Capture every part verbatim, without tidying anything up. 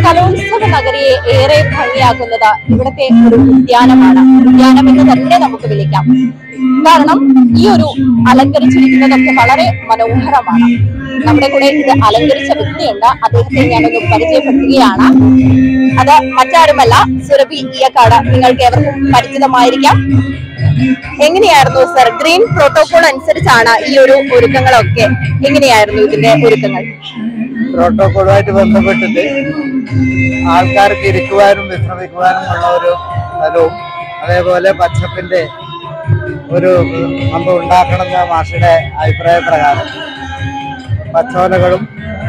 കലോത്സവ നഗരിയെ ഏറെ ഭംഗിയാക്കുന്നത് ഇവിടുത്തെ ഒരു ഉദ്യാനമാണ്. ഉദ്യാനം എന്ന് തന്നെ നമുക്ക് വിളിക്കാം. കാരണം ഈ ഒരു അലങ്കരിച്ചിരിക്കുന്നതൊക്കെ വളരെ മനോഹരമാണ്. നമ്മുടെ കൂടെ ഇത് അലങ്കരിച്ച വ്യക്തിയുണ്ട്, അദ്ദേഹത്തെ ഞാനൊന്ന് പരിചയപ്പെടുത്തുകയാണ്. അത് മറ്റാരുമല്ല, സുരഭി ഇയക്കാട്. നിങ്ങൾക്ക് ഏവർക്കും പരിചിതമായിരിക്കാം. എങ്ങനെയായിരുന്നു സർ, ഗ്രീൻ പ്രോട്ടോകോൾ അനുസരിച്ചാണ് ഈ ഒരു ഒരുക്കങ്ങളൊക്കെ? എങ്ങനെയായിരുന്നു ഇതിന്റെ ഒരുക്കങ്ങൾ? പ്രോട്ടോകോളുമായിട്ട് ബന്ധപ്പെട്ടിട്ട് ആൾക്കാർക്ക് ഇരിക്കുവാനും വിശ്രമിക്കുവാനും ഉള്ള ഒരു സ്ഥലവും അതേപോലെ പച്ചപ്പിന്റെ ഒരു നമ്മൾ ഉണ്ടാക്കണമെന്ന മാഷയുടെ അഭിപ്രായ പ്രകാരം പച്ചോലകളും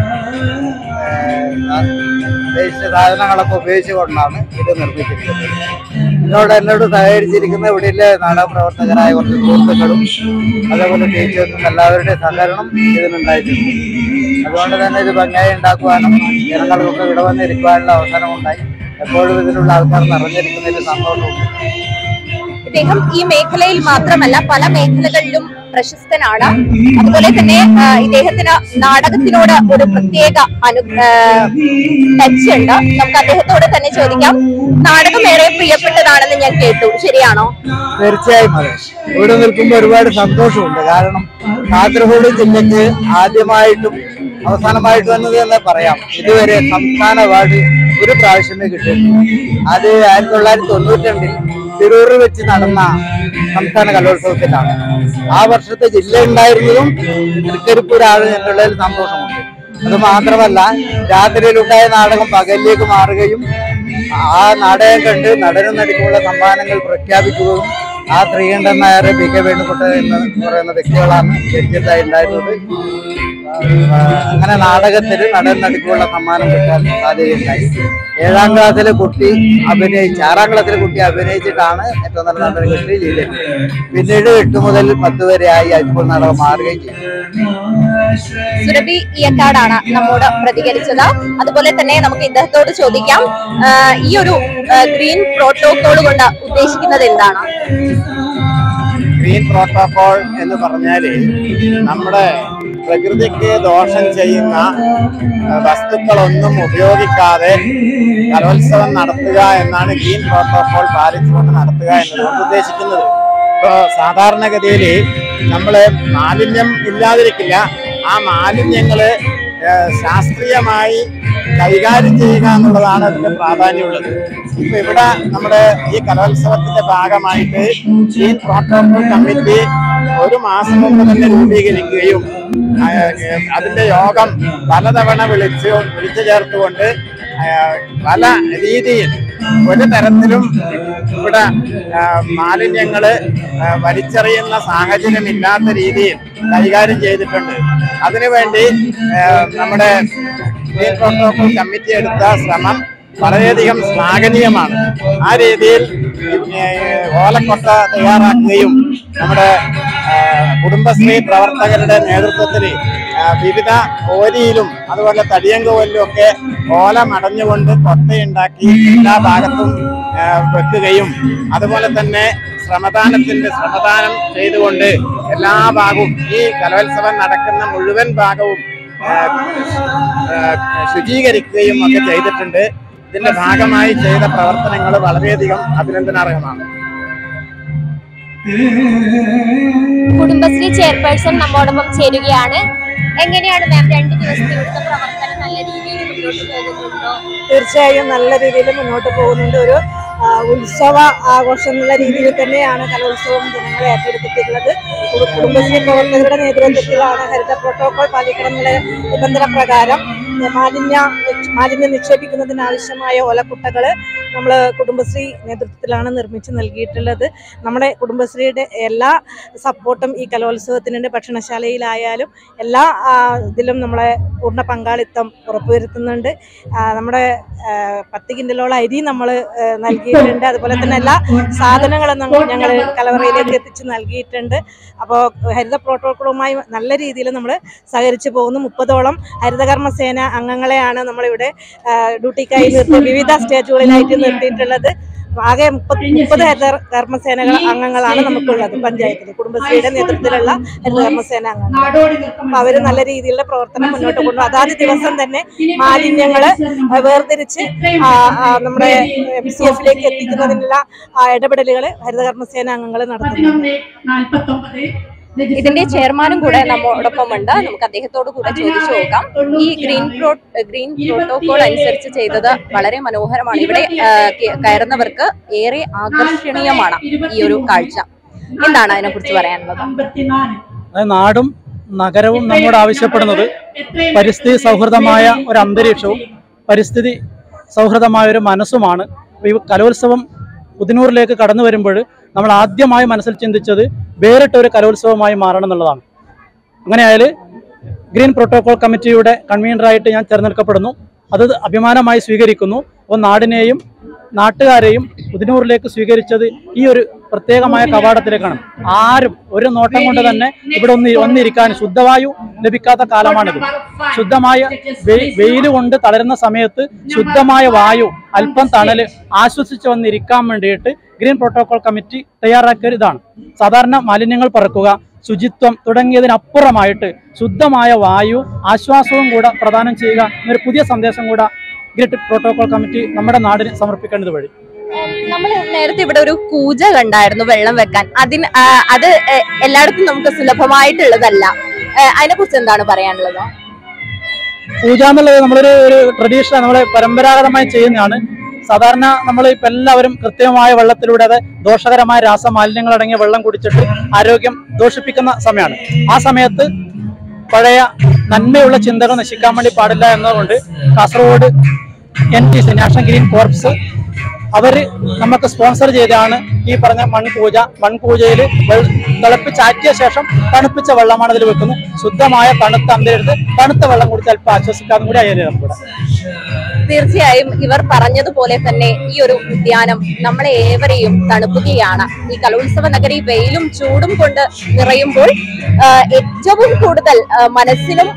ദേശീയ സാധനങ്ങളൊക്കെ ഉപയോഗിച്ചുകൊണ്ടാണ് ഇത് നിർമ്മിച്ചിരിക്കുന്നത്. ഇതിനോട് എന്നോട് സഹകരിച്ചിരിക്കുന്ന ഇവിടെയിലെ നാടകപ്രവർത്തകരായ കുറച്ച് സുഹൃത്തുക്കളും അതേപോലെ ടീച്ചേഴ്സും എല്ലാവരുടെയും സഹകരണം ഇതിനുണ്ടായിട്ടുണ്ട്. അതുകൊണ്ട് തന്നെ ഇത് ഭംഗിയായി ഉണ്ടാക്കുവാനും ജനങ്ങൾക്കൊക്കെ ഇവിടെ വന്നിരിക്കുവാനുള്ള അവസരമുണ്ടായി. എപ്പോഴും ഇതിനുള്ള ആൾക്കാർ നിറഞ്ഞിരിക്കുന്നതിൽ സന്തോഷമുണ്ട്. ഇദ്ദേഹം ഈ മേഖലയിൽ മാത്രമല്ല പല മേഖലകളിലും പ്രശസ്തനാണ്. അതുപോലെ തന്നെ ഇദ്ദേഹത്തിന് നാടകത്തിനോട് ഒരു പ്രത്യേക അനു ടച്ച് ഉണ്ട്. നമുക്ക് അദ്ദേഹത്തോട് തന്നെ ചോദിക്കാം. നാടകം ഏറെ പ്രിയപ്പെട്ടതാണെന്ന് ഞാൻ കേട്ടു, ശരിയാണോ? തീർച്ചയായും അതെ. ഇവിടെ നിൽക്കുമ്പോൾ ഒരുപാട് സന്തോഷമുണ്ട്. കാരണം കാസർഗോഡ് ജില്ലക്ക് ആദ്യമായിട്ടും അവസാനമായിട്ടും എന്നത് തന്നെ പറയാം, ഇതുവരെ സംസ്ഥാന അവാർഡ് ഒരു പ്രാവശ്യമേ കിട്ടിയിട്ടുണ്ട്. അത് ആയിരത്തി തൊള്ളായിരത്തി തൊണ്ണൂറ്റി രണ്ടിൽ തിരൂരിൽ വെച്ച് നടന്ന സംസ്ഥാന കലോത്സവത്തിലാണ്. ആ വർഷത്തെ ജില്ല ഉണ്ടായിരുന്നതും തൃക്കരിപ്പൂരാണ് എന്നുള്ളതിൽ സന്തോഷമുണ്ട്. അത് മാത്രമല്ല, രാത്രിയിലുണ്ടായ നാടകം പകലിലേക്ക് മാറുകയും ആ നാടകം കണ്ട് നടനും നടിക്കുമുള്ള സമ്മാനങ്ങൾ പ്രഖ്യാപിക്കുകയും ആ ശ്രീകണ്ഠൻ നായർ, പി കെ വേണുഗോപാൽ എന്ന് പറയുന്ന വ്യക്തികളാണ് ജഡ്ജിയായി ഉണ്ടായിരുന്നത്. അങ്ങനെ നാടകത്തിൽ നടൻ നടിക്കുള്ള സമ്മാനം കിട്ടാൻ സാധ്യതയുണ്ടായി. ഏഴാം ക്ലാസ്സിലെ കുട്ടി അഭിനയിച്ച് ആറാം ക്ലാസ്സിലെ കുട്ടി അഭിനയിച്ചിട്ടാണ് ഏറ്റവും നല്ല നടൻ കിട്ടി ജില്ലയിൽ. പിന്നീട് എട്ട് മുതൽ പത്ത് വരെയായി ഹൈസ്കൂൾ നാടകം മാറുകയും ചെയ്തു. സുരഭി ഇയക്കാടാണ് നമ്മോട് പ്രതികരിച്ചത്. അതുപോലെ തന്നെ നമുക്ക് ഇദ്ദേഹത്തോട് ചോദിക്കാം, ഈ ഒരു ഗ്രീൻ പ്രോട്ടോകോൾ കൊണ്ട് ഉദ്ദേശിക്കുന്നത് എന്താണ്? ഗ്രീൻ പ്രോട്ടോകോൾ എന്ന് പറഞ്ഞാല് നമ്മുടെ പ്രകൃതിക്ക് ദോഷം ചെയ്യുന്ന വസ്തുക്കളൊന്നും ഉപയോഗിക്കാതെ കലോത്സവം നടത്തുക എന്നാണ് ഗ്രീൻ പ്രോട്ടോകോൾ പാലിച്ചുകൊണ്ട് നടത്തുക എന്നതുകൊണ്ട് ഉദ്ദേശിക്കുന്നത്. ഇപ്പോൾ സാധാരണഗതിയിൽ നമ്മൾ മാലിന്യം ഇല്ലാതിരിക്കില്ല. ആ മാലിന്യങ്ങള് ശാസ്ത്രീയമായി കൈകാര്യം ചെയ്യുക എന്നുള്ളതാണ് അതിന്റെ പ്രാധാന്യമുള്ളത്. ഇപ്പൊ ഇവിടെ നമ്മുടെ ഈ കലോത്സവത്തിന്റെ ഭാഗമായിട്ട് ഗ്രീൻ പ്രോട്ടോകോൾ കമ്മിറ്റി ഒരു മാസം മുമ്പ് തന്നെ രൂപീകരിക്കുകയും അതിന്റെ യോഗം പലതവണ വിളിച്ചു വിളിച്ചു ചേർത്തുകൊണ്ട് പല രീതിയിൽ ഒരു തരത്തിലും ഇവിടെ മാലിന്യങ്ങള് വലിച്ചെറിയുന്ന സാഹചര്യമില്ലാത്ത രീതിയിൽ കൈകാര്യം ചെയ്തിട്ടുണ്ട്. അതിനുവേണ്ടി നമ്മുടെ ഗ്രീൻ പ്രോട്ടോകോൾ കമ്മിറ്റി എടുത്ത ശ്രമം വളരെയധികം ശ്ലാഘനീയമാണ്. ആ രീതിയിൽ ഓലക്കൊട്ട തയ്യാറാക്കുകയും നമ്മുടെ കുടുംബശ്രീ പ്രവർത്തകരുടെ നേതൃത്വത്തിൽ വിവിധ ഓരിയിലും അതുപോലെ തടിയങ്കോലിലും ഒക്കെ ഓല മടഞ്ഞുകൊണ്ട് കൊട്ടയുണ്ടാക്കി എല്ലാ ഭാഗത്തും വെക്കുകയും അതുപോലെ തന്നെ ശ്രമദാനത്തിന്റെ ശ്രമദാനം ചെയ്തുകൊണ്ട് എല്ലാ ഭാഗവും ഈ കലോത്സവം നടക്കുന്ന മുഴുവൻ ഭാഗവും ശുചീകരിക്കുകയും ഒക്കെ ചെയ്തിട്ടുണ്ട്. ഇതിന്റെ ഭാഗമായി ചെയ്ത പ്രവർത്തനങ്ങൾ വളരെയധികം അഭിനന്ദനാർഹമാണ്. കുടുംബശ്രീ ചെയർപേഴ്സൺ നമ്മോടൊപ്പം ചേരുകയാണ്. എങ്ങനെയാണ് മാം രണ്ട് ദിവസത്തെ ഇവിടുത്തെ പ്രവർത്തനം നല്ല രീതിയിൽ മുന്നോട്ട് പോകുന്നുണ്ടോ? തീർച്ചയായും നല്ല രീതിയിൽ മുന്നോട്ട് പോകുന്നുണ്ട്. ഒരു ഉത്സവ ആഘോഷം എന്നുള്ള രീതിയിൽ തന്നെയാണ് കലോത്സവം ജനങ്ങളെ ഏറ്റെടുത്തിട്ടുള്ളത്. കുടുംബശ്രീ പ്രവർത്തകരുടെ നേതൃത്വത്തിലാണ് ഹരിത പ്രോട്ടോകോൾ പാലിക്കണം എന്നുള്ള നിബന്ധന പ്രകാരം മാലിന്യ മാലിന്യം നിക്ഷേപിക്കുന്നതിനാവശ്യമായ ഓലക്കുട്ടകൾ നമ്മൾ കുടുംബശ്രീ നേതൃത്വത്തിലാണ് നിർമ്മിച്ച് നൽകിയിട്ടുള്ളത്. നമ്മുടെ കുടുംബശ്രീയുടെ എല്ലാ സപ്പോർട്ടും ഈ കലോത്സവത്തിനുണ്ട്. ഭക്ഷണശാലയിലായാലും എല്ലാ ഇതിലും നമ്മളെ പൂർണ്ണ പങ്കാളിത്തം ഉറപ്പുവരുത്തുന്നുണ്ട്. നമ്മുടെ പത്ത് കിൻഡലോളം അരി നമ്മൾ നൽകിയിട്ടുണ്ട്. അതുപോലെ തന്നെ എല്ലാ സാധനങ്ങളും ഞങ്ങൾ കലവറയിലേക്ക് എത്തിച്ച് നൽകിയിട്ടുണ്ട്. അപ്പോൾ ഹരിത പ്രോട്ടോക്കോളുമായി നല്ല രീതിയിൽ നമ്മൾ സഹകരിച്ചു പോകുന്നു. മുപ്പതോളം ഹരിതകർമ്മസേന അംഗങ്ങളെയാണ് നമ്മളിവിടെ ഡ്യൂട്ടിക്കായി നിർത്തി വിവിധ സ്റ്റേജുകളിലായിട്ട് നിർത്തിയിട്ടുള്ളത്. ആകെ മുപ്പത് മുപ്പത് ഹരിത കർമ്മസേന അംഗങ്ങളാണ് നമുക്കുള്ളത് പഞ്ചായത്തിൽ, കുടുംബശ്രീയുടെ നേതൃത്വത്തിലുള്ള ഹരിത കർമ്മസേന അംഗങ്ങൾ. അപ്പൊ അവര് നല്ല രീതിയിലുള്ള പ്രവർത്തനം മുന്നോട്ട് കൊണ്ടു. അതാത് ദിവസം തന്നെ മാലിന്യങ്ങള് വേർതിരിച്ച് നമ്മുടെ എം സി എഫിലേക്ക് എത്തിക്കുന്നതിനുള്ള ഇടപെടലുകൾ ഹരിത കർമ്മസേന അംഗങ്ങൾ നടത്തുന്നുണ്ട്. ഇതിന്റെ ചെയർമാനും കൂടെ നമ്മോടൊപ്പം ഉണ്ട്. നമുക്ക് അദ്ദേഹത്തോട് കൂടെ ചോദിച്ചു നോക്കാം. ഈ ഗ്രീൻ പ്രോ ഗ്രീൻ പ്രോട്ടോകോൾ അനുസരിച്ച് ചെയ്തത് വളരെ മനോഹരമാണ്. ഇവിടെ കയറുന്നവർക്ക് ഏറെ ആകർഷണീയമാണ് ഈ ഒരു കാഴ്ച. എന്താണ് അതിനെ കുറിച്ച് പറയാനുള്ളത്? നാടും നഗരവും നമ്മോട് ആവശ്യപ്പെടുന്നത് പരിസ്ഥിതി സൗഹൃദമായ ഒരു അന്തരീക്ഷവും പരിസ്ഥിതി സൗഹൃദമായ ഒരു മനസ്സുമാണ്. ഈ കലോത്സവം പുതിനൂറിലേക്ക് കടന്നു വരുമ്പോൾ നമ്മൾ ആദ്യമായി മനസ്സിൽ ചിന്തിച്ചത് വേറിട്ട ഒരു കലോത്സവമായി മാറണം എന്നുള്ളതാണ്. അങ്ങനെയായാൽ ഗ്രീൻ പ്രോട്ടോകോൾ കമ്മിറ്റിയുടെ കൺവീനറായിട്ട് ഞാൻ തിരഞ്ഞെടുക്കപ്പെടുന്നു. അത് അഭിമാനമായി സ്വീകരിക്കുന്നു. അപ്പോൾ നാടിനെയും നാട്ടുകാരെയും പുതിനൂറിലേക്ക് സ്വീകരിച്ചത് ഈ ഒരു പ്രത്യേകമായ കവാടത്തിലേക്കാണ്. ആരും ഒരു നോട്ടം കൊണ്ട് തന്നെ ഇവിടെ ഒന്ന് വന്നിരിക്കാൻ ശുദ്ധവായു ലഭിക്കാത്ത കാലമാണിത്. ശുദ്ധമായ വെയിൽ കൊണ്ട് തളരുന്ന സമയത്ത് ശുദ്ധമായ വായു, അല്പം തണല് ആശ്വസിച്ച് വന്നിരിക്കാൻ വേണ്ടിയിട്ട് ഗ്രീൻ പ്രോട്ടോകോൾ കമ്മിറ്റി തയ്യാറാക്കിയ ഇതാണ്. സാധാരണ മാലിന്യങ്ങൾ പറക്കുക, ശുചിത്വം തുടങ്ങിയതിനപ്പുറമായിട്ട് ശുദ്ധമായ വായു ആശ്വാസവും കൂടെ പ്രദാനം ചെയ്യുക എന്നൊരു പുതിയ സന്ദേശം കൂടെ ഗ്രീൻ പ്രോട്ടോകോൾ കമ്മിറ്റി നമ്മുടെ നാടിന് സമർപ്പിക്കേണ്ടത് വഴി. നമ്മൾ നേരത്തെ ഇവിടെ ഒരു കൂജ കണ്ടായിരുന്നു വെള്ളം വെക്കാൻ. അതിന് അത് എല്ലായിടത്തും നമുക്ക് സുലഭമായിട്ടുള്ളതല്ല. അതിനെ കുറിച്ച് എന്താണ് പറയാനുള്ളത്? പൂജ എന്നുള്ളത് നമ്മളൊരു ഒരു ട്രഡീഷൻ, നമ്മള് പരമ്പരാഗതമായി ചെയ്യുന്നതാണ്. സാധാരണ നമ്മൾ ഇപ്പം എല്ലാവരും കൃത്യമായ വെള്ളത്തിലൂടെ അത് ദോഷകരമായ രാസമാലിന്യങ്ങൾ അടങ്ങിയ വെള്ളം കുടിച്ചിട്ട് ആരോഗ്യം ദോഷിപ്പിക്കുന്ന സമയമാണ്. ആ സമയത്ത് പഴയ നന്മയുള്ള ചിന്തകൾ നശിക്കാൻ വേണ്ടി പാടില്ല എന്നതുകൊണ്ട് Kasaragod N T C national green corps അവര് നമുക്ക് സ്പോൺസർ ചെയ്താണ് ഈ പറഞ്ഞ മൺപൂജ. മൺപൂജയിൽ തിളപ്പിച്ചാറ്റിയ ശേഷം തണുപ്പിച്ച വെള്ളമാണ് അതിൽ വെക്കുന്നത്. ശുദ്ധമായ തണുത്ത അന്തരീക്ഷത്തിൽ തണുത്ത വെള്ളം കുടിച്ച് അല്പം ആശ്വസിക്കാനും കൂടി ആയാലും നമുക്കിവിടെ. തീർച്ചയായും ഇവർ പറഞ്ഞതുപോലെ തന്നെ ഈ ഒരു ഉദ്യാനം നമ്മളെ ഏവരെയും തണുപ്പുകയാണ്. ഈ കലോത്സവ നഗരി വെയിലും ചൂടും കൊണ്ട് നിറയുമ്പോൾ ഏറ്റവും കൂടുതൽ മനസ്സിനും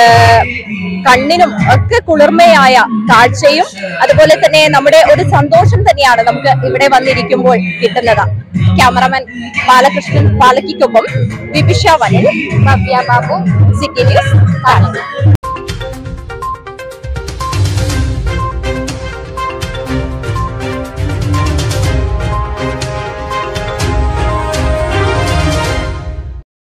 കണ്ണിനും ഒക്കെ കുളിർമയായ കാഴ്ചയും അതുപോലെ തന്നെ നമ്മുടെ ഒരു സന്തോഷം തന്നെയാണ് നമുക്ക് ഇവിടെ വന്നിരിക്കുമ്പോൾ കിട്ടുന്നത്. ക്യാമറമാൻ ബാലകൃഷ്ണൻ പാലക്കിക്കൊപ്പം വിപിഷ വനൻ, നവ്യ ബാബു, സിറ്റി ന്യൂസ്.